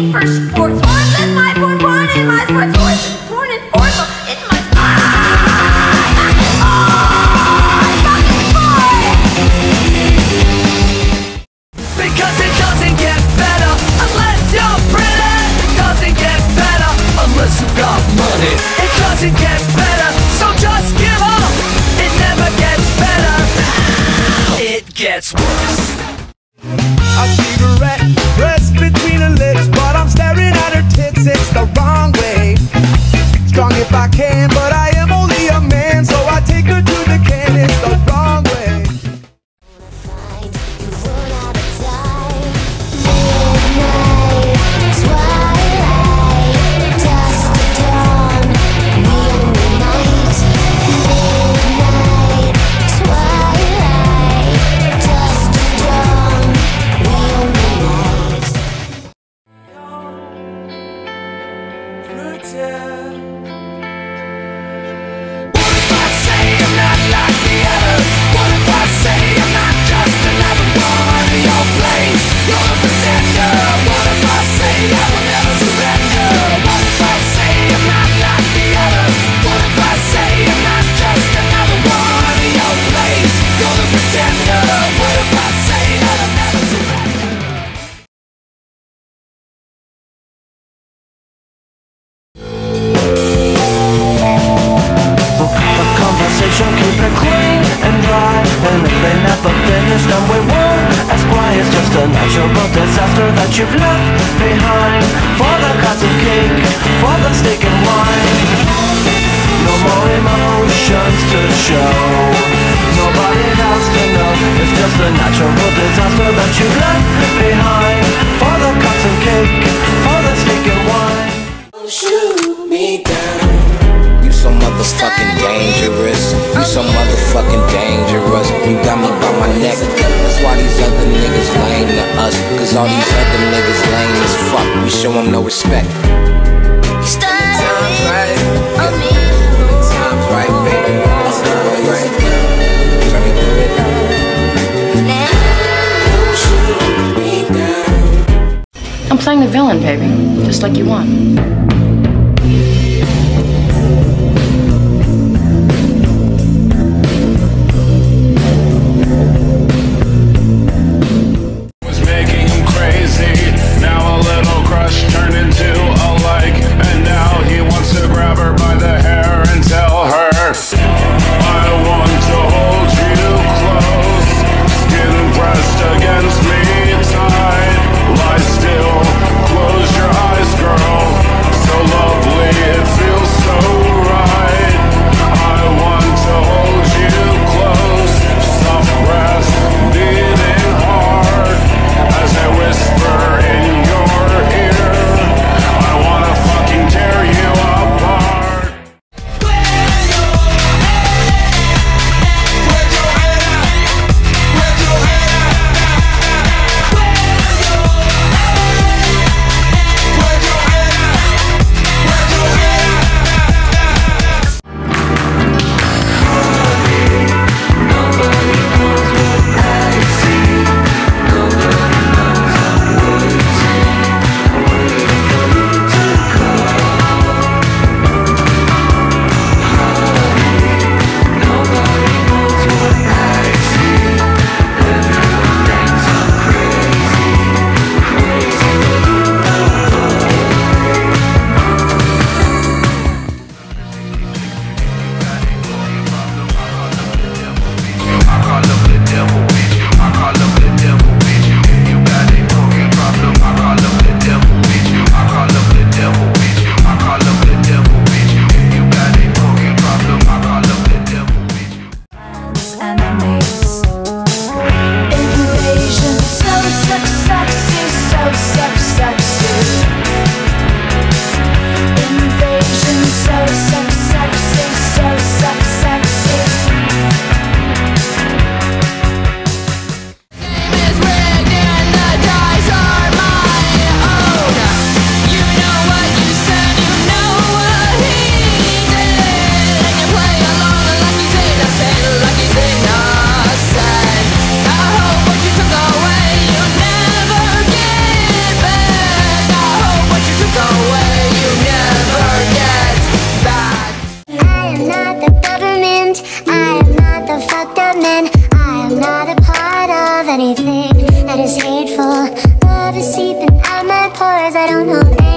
looking for sports horse in my porn in my sports horse and porn in porn in my Because it doesn't get better unless you're pretty. It doesn't get better unless you got money. It doesn't get better, so just give up. It never gets better, it gets worse. A cigarette pressed between her lips, but I'm staring at her tits, it's the wrong way. Strong if I can, but I am only a man, so I take her to the can, it's the wrong way. Keep it clean and dry, and if they never finish, then we won't ask why. It's just a natural disaster that you've left behind. For the cuts of cake, for the steak and wine. No more emotions to show, nobody else to know. It's just a natural disaster that you've left behind. For the cuts of cake, for the steak and wine. Shoot me down. You so motherfucking dangerous. You so motherfucking dangerous. You got me by my neck. That's why these other niggas lame to us. Cause all these other niggas lame as fuck. We show them no respect. Time's right. Time's right, baby. Right. Try me do it. Shoot me down. I'm playing the villain, baby. Just like you want. Against me tight, lie still, close your eyes, girl. So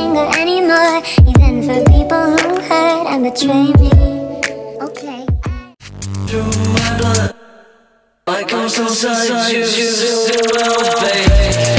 anger anymore, even for people who hurt and betray me. Okay. Through my blood, like I'm so inside you, baby.